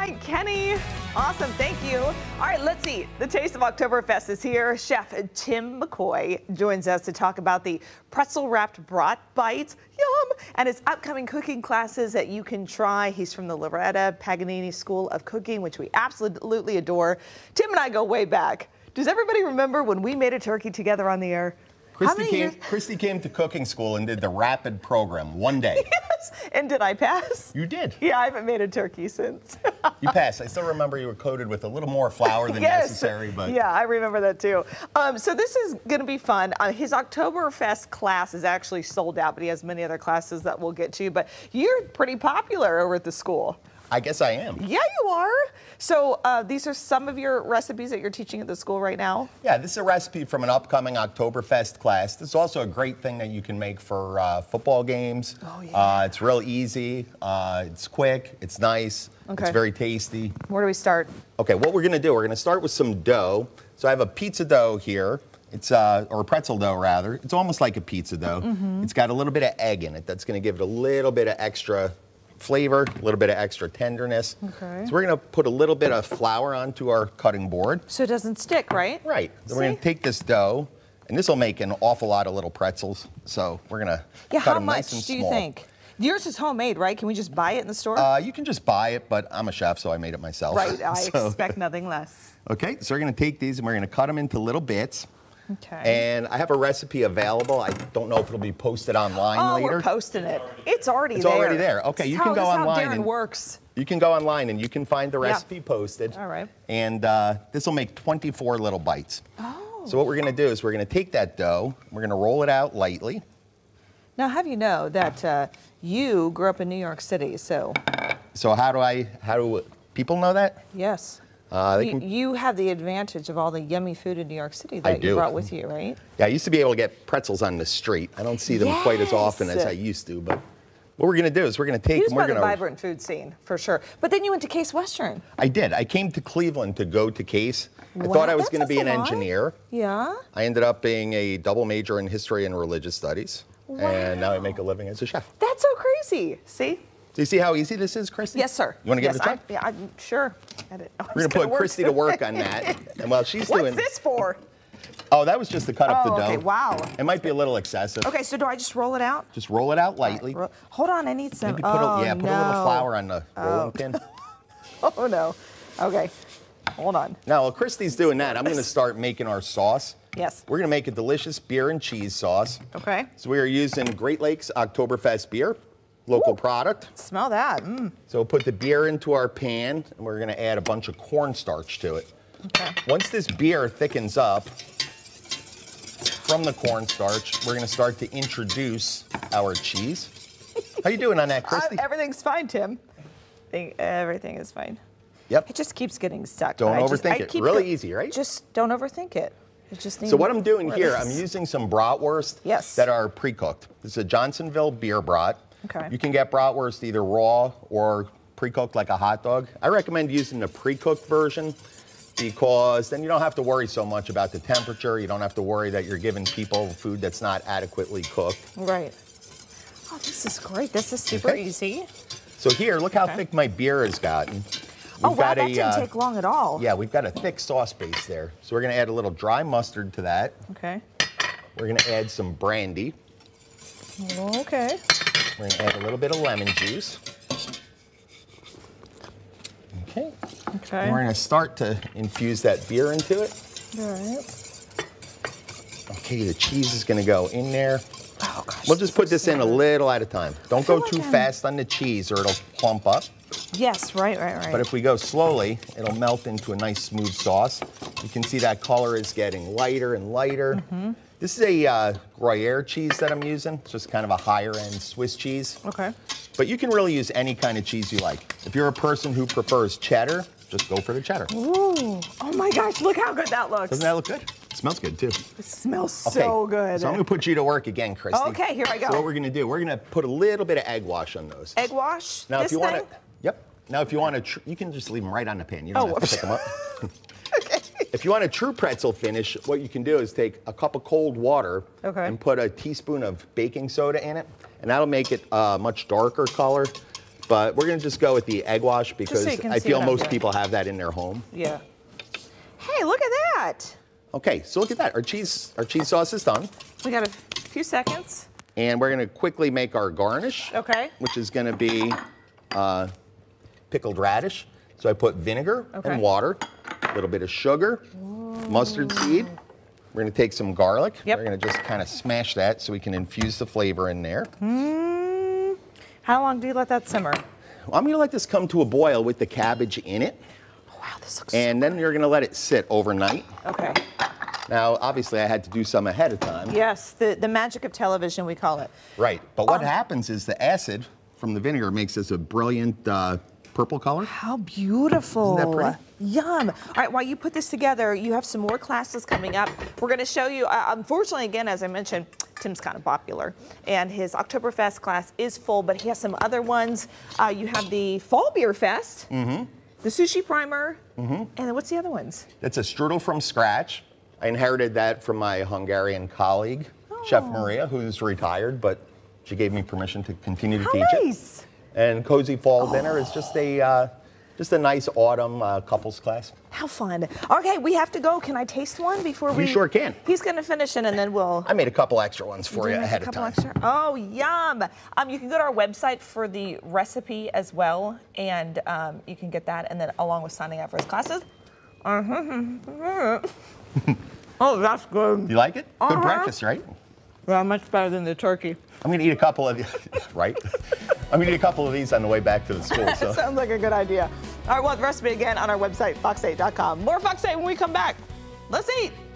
right, Kenny. Awesome, thank you. All right, let's see. The Taste of Oktoberfest is here. Chef Tim McCoy joins us to talk about the pretzel-wrapped brat bites, yum, and his upcoming cooking classes that you can try. He's from the Loretta Paganini School of Cooking, which we absolutely adore. Tim and I go way back. Does everybody remember when we made a turkey together on the air? Christy came to cooking school and did the rapid program one day. Yes, and did I pass? You did. Yeah, I haven't made a turkey since. You passed. I still remember you were coated with a little more flour than necessary, but yeah, I remember that too. So this is going to be fun. His Oktoberfest class is actually sold out, but he has many other classes that we'll get to. But you're pretty popular over at the school. I guess I am. Yeah, you are. So these are some of your recipes that you're teaching at the school right now? Yeah, this is a recipe from an upcoming Oktoberfest class. This is also a great thing that you can make for football games. Oh, yeah. It's real easy. It's quick. It's nice. Okay. It's very tasty. Where do we start? Okay, what we're going to do, we're going to start with some dough. So I have a pizza dough here. It's or pretzel dough rather. It's almost like a pizza dough. Mm-hmm. It's got a little bit of egg in it. That's going to give it a little bit of extra flavor, a little bit of extra tenderness. Okay. So we're going to put a little bit of flour onto our cutting board. So it doesn't stick, right? Right. Then we're going to take this dough, and this will make an awful lot of little pretzels. So we're going to cut them nice and small. How much do you think? Yours is homemade, right? Can we just buy it in the store? You can just buy it, but I'm a chef, so I made it myself. Right, I expect nothing less. Okay, so we're going to take these and we're going to cut them into little bits. Okay. And I have a recipe available. I don't know if it'll be posted online later. We're posting it. It's already there. It's already there. Okay, you can go online. This is how Darren works. You can go online and you can find the recipe posted. All right. And this will make 24 little bites. Oh. So what we're going to do is we're going to take that dough, we're going to roll it out lightly. Now, have you know that you grew up in New York City, so. So how do people know that? Yes. You have the advantage of all the yummy food in New York City that you brought with you, right? Yeah, I used to be able to get pretzels on the street. I don't see them quite as often as I used to, but what we're going to do is we're going to take them. We're going to vibrant food scene, for sure. But then you went to Case Western. I did. I came to Cleveland to go to Case. I thought I was going to be an engineer. Yeah. I ended up being a double major in history and religious studies. Wow. And now I make a living as a chef. That's so crazy. See? Do you see how easy this is, Christy? Yes, sir. You want to give it a try? Yeah, I'm sure. We're going to put Christy to work on that. And while she's doing... What's this for? Oh, that was just to cut up the dough. Okay, wow. It might be a little excessive. Okay, so do I just roll it out? Just roll it out lightly. Right, hold on, I need some. Maybe put a little flour on the rolling pin. Oh, no. Okay, hold on. Now, while Christy's doing that, I'm going to start making our sauce. Yes. We're going to make a delicious beer and cheese sauce. Okay. So we are using Great Lakes Oktoberfest beer, local product. Smell that. Mm. So we'll put the beer into our pan, and we're going to add a bunch of cornstarch to it. Okay. Once this beer thickens up from the cornstarch, we're going to start to introduce our cheese. How you doing on that, Christy? Everything's fine, Tim. Everything is fine. Yep. It just keeps getting stuck. Don't overthink it. Really easy, right? Just don't overthink it. So what I'm doing here, I'm using some bratwurst that are pre-cooked. This is a Johnsonville beer brat. Okay. You can get bratwurst either raw or pre-cooked like a hot dog. I recommend using the pre-cooked version because then you don't have to worry so much about the temperature. You don't have to worry that you're giving people food that's not adequately cooked. Right. Oh, this is great. This is super easy. So here, look how thick my beer has gotten. Wow, that didn't take long at all. Yeah, we've got a thick sauce base there. So we're going to add a little dry mustard to that. Okay. We're going to add some brandy. Okay. We're going to add a little bit of lemon juice. Okay. Okay. And we're going to start to infuse that beer into it. All right. Okay, the cheese is going to go in there. Oh, gosh. We'll just put this in a little at a time. Don't go too fast on the cheese or it'll plump up. Yes, right. But if we go slowly, it'll melt into a nice smooth sauce. You can see that color is getting lighter and lighter. Mm-hmm. This is a Gruyere cheese that I'm using. It's just kind of a higher end Swiss cheese. Okay. But you can really use any kind of cheese you like. If you're a person who prefers cheddar, just go for the cheddar. Ooh. Oh my gosh, look how good that looks. Doesn't that look good? It smells good too. It smells so good. So I'm gonna put you to work again, Christy. Okay, here I go. So what we're gonna do, we're gonna put a little bit of egg wash on those. Egg wash? Now if you want to, Now if you want to, you can just leave them right on the pan. You don't have to pick them up. Okay. If you want a true pretzel finish, what you can do is take a cup of cold water and put a teaspoon of baking soda in it, and that'll make it a much darker color. but we're gonna just go with the egg wash because so you can I see feel what I'm most doing. people have that in their home. Yeah. Hey, look at that. Okay, so look at that. Our cheese sauce is done. We got a few seconds. And we're gonna quickly make our garnish. Okay. Which is gonna be pickled radish. So I put vinegar and water, a little bit of sugar, mustard seed. We're gonna take some garlic. Yep. We're gonna just kind of smash that so we can infuse the flavor in there. How long do you let that simmer? I'm gonna let this come to a boil with the cabbage in it. Oh, wow, this looks And then you're gonna let it sit overnight. Okay. Now, obviously, I had to do some ahead of time. Yes, the magic of television, we call it. Right, but what happens is the acid from the vinegar makes this a brilliant purple color. How beautiful. Isn't that pretty? Yum. All right, while you put this together, you have some more classes coming up. We're going to show you, unfortunately, again, as I mentioned, Tim's kind of popular, and his Oktoberfest class is full, but he has some other ones. You have the Fall Beer Fest, the Sushi Primer, and then what's the other ones? It's a strudel from scratch. I inherited that from my Hungarian colleague, Chef Maria, who's retired, but she gave me permission to continue to How teach nice. it. And Cozy Fall Dinner is just a nice autumn couples class. How fun. Okay, we have to go. Can I taste one before we? You sure can. He's going to finish it, and then we'll. I made a couple extra ones for you Doing a ahead of couple time. extra? Oh, yum. You can go to our website for the recipe as well, and you can get that, and then along with signing up for his classes. Oh, that's good. You like it? Good breakfast, right? Well, much better than the turkey. I'm gonna eat a couple of right? I'm gonna eat a couple of these on the way back to the school. So. Sounds like a good idea. All right, well, the recipe again on our website, fox8.com. More Fox 8 when we come back. Let's eat.